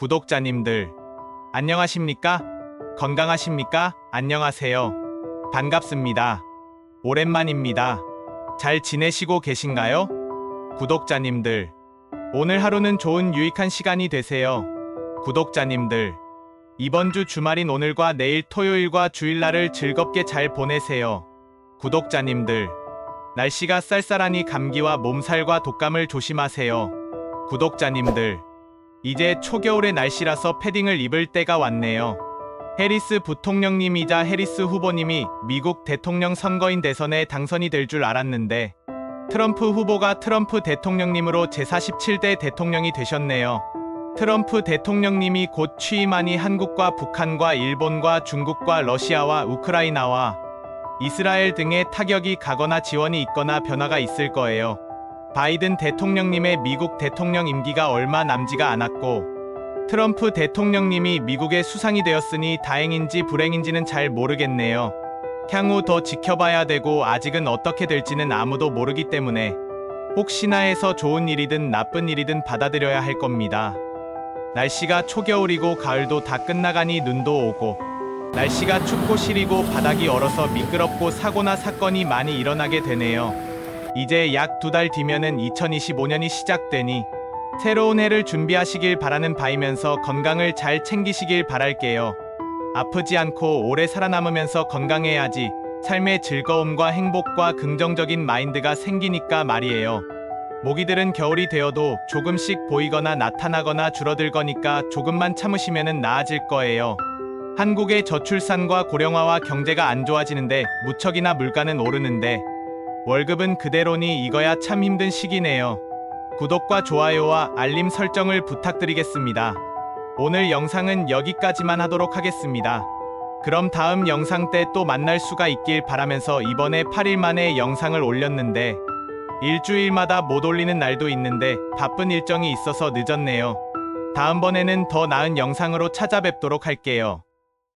구독자님들, 안녕하십니까? 건강하십니까? 안녕하세요. 반갑습니다. 오랜만입니다. 잘 지내시고 계신가요? 구독자님들, 오늘 하루는 좋은 유익한 시간이 되세요. 구독자님들, 이번 주 주말인 오늘과 내일 토요일과 주일날을 즐겁게 잘 보내세요. 구독자님들, 날씨가 쌀쌀하니 감기와 몸살과 독감을 조심하세요. 구독자님들, 이제 초겨울의 날씨라서 패딩을 입을 때가 왔네요. 해리스 부통령님이자 해리스 후보님이 미국 대통령 선거인 대선에 당선이 될 줄 알았는데 트럼프 후보가 트럼프 대통령님으로 제47대 대통령이 되셨네요. 트럼프 대통령님이 곧 취임하니 한국과 북한과 일본과 중국과 러시아와 우크라이나와 이스라엘 등의 타격이 가거나 지원이 있거나 변화가 있을 거예요. 바이든 대통령님의 미국 대통령 임기가 얼마 남지가 않았고 트럼프 대통령님이 미국의 수상이 되었으니 다행인지 불행인지는 잘 모르겠네요. 향후 더 지켜봐야 되고 아직은 어떻게 될지는 아무도 모르기 때문에 혹시나 해서 좋은 일이든 나쁜 일이든 받아들여야 할 겁니다. 날씨가 초겨울이고 가을도 다 끝나가니 눈도 오고 날씨가 춥고 시리고 바닥이 얼어서 미끄럽고 사고나 사건이 많이 일어나게 되네요. 이제 약 2달 뒤면은 2025년이 시작되니 새로운 해를 준비하시길 바라는 바이면서 건강을 잘 챙기시길 바랄게요. 아프지 않고 오래 살아남으면서 건강해야지 삶의 즐거움과 행복과 긍정적인 마인드가 생기니까 말이에요. 모기들은 겨울이 되어도 조금씩 보이거나 나타나거나 줄어들 거니까 조금만 참으시면은 나아질 거예요. 한국의 저출산과 고령화와 경제가 안 좋아지는데 무척이나 물가는 오르는데 월급은 그대로니 이거야 참 힘든 시기네요. 구독과 좋아요와 알림 설정을 부탁드리겠습니다. 오늘 영상은 여기까지만 하도록 하겠습니다. 그럼 다음 영상 때 또 만날 수가 있길 바라면서 이번에 8일 만에 영상을 올렸는데 일주일마다 못 올리는 날도 있는데 바쁜 일정이 있어서 늦었네요. 다음번에는 더 나은 영상으로 찾아뵙도록 할게요.